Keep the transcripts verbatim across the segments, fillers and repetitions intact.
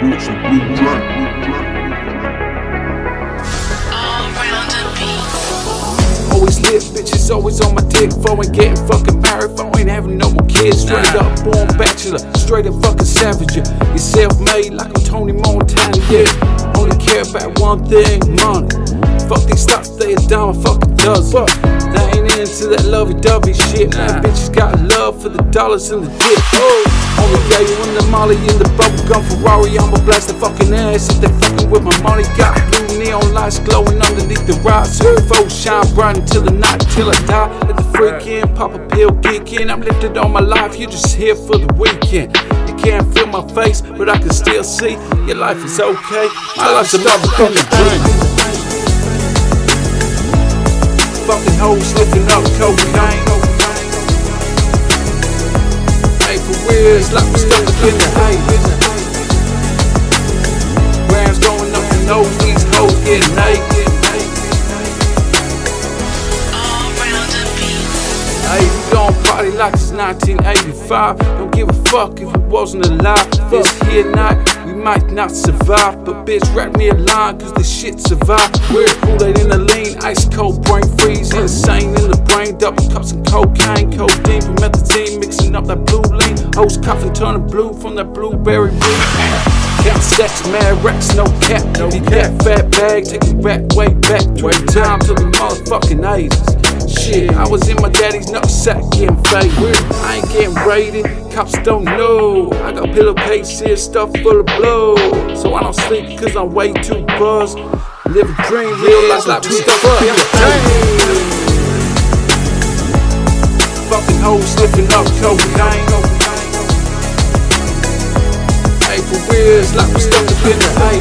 Bulletz N Blue Drank. Allrounda beats. Always lit, bitches always on my dick. For ain't getting fucking married, for ain't having no more kids. Straight up born bachelor, straight up fucking savage. You're self-made like I'm Tony Montana, yeah. Only care about one thing, money. Fuck these stocks, they a dime a fucking dozen. They ain't into that lovey-dovey shit, man. Bitches got love for the dollars and the dick. Oh, only gay when the molly in the bubblegum Ferrari. I'ma blast the fucking ass if they fucking with my money. Got blue neon lights glowing underneath the ride. So foes shine bright until the night, till I die. Let the freak in, pop a pill, kick in. I'm lifted on my life, you're just here for the weekend. You can't feel my face, but I can still see your life is okay. My life's another thing to drink. Fucking hoes slipping up cocaine. Hey, for real, it's like we're stuck up in the hay. Grams going up the nose, these hoes getting naked. Allrounda beats. Hey, we gon' party like it's nineteen eighty-five. Don't give a fuck if we wasn't alive. This here night, we might not survive. But bitch, rap me a line, cause this shit survive. We're Kool Aid in the lean, ice cold brain freeze. Insane in the brain, double cups of cocaine. Codeine, promethazine, mixing up that blue lean. Hoes coughing, turning blue from that blueberry weed. Count sex, mad racks, no cap. Need that fat bag, taking back way back. Way time to the motherfucking eighties. Shit, I was in my daddy's nutsack getting faded. I ain't getting raided, cops don't know. I got pillowcases stuffed full of blow. So I don't sleep cause I'm way too buzzed. Live a dream, real life like we stuck up in the tank. Fucking hoes slipping up cocaine. Hey, for real, it's like we stuck up in the hay.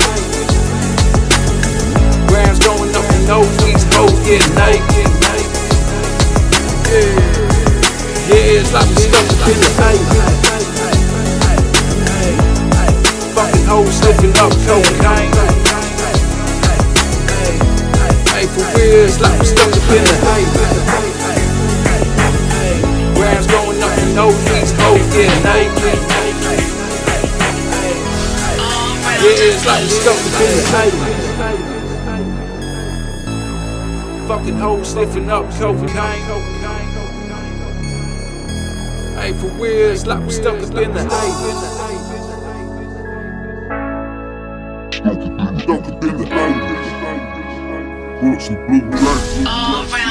Grams going up the nose, these hoes getting naked. Yeah, yeah, it's like we stuck up in the hay. Fucking hoes slipping up cocaine. Hey, for real, it's like we stuck up in the hay. Grams going up the nose, these hoes getting naked. Yeah, it's like we stuck up in the hay. Fucking hoes sniffing up cocaine. Hey, for real, it's like we stuck up in the hay. Stuck up in the hay. Bulletz N Blue Drank. Allrounda.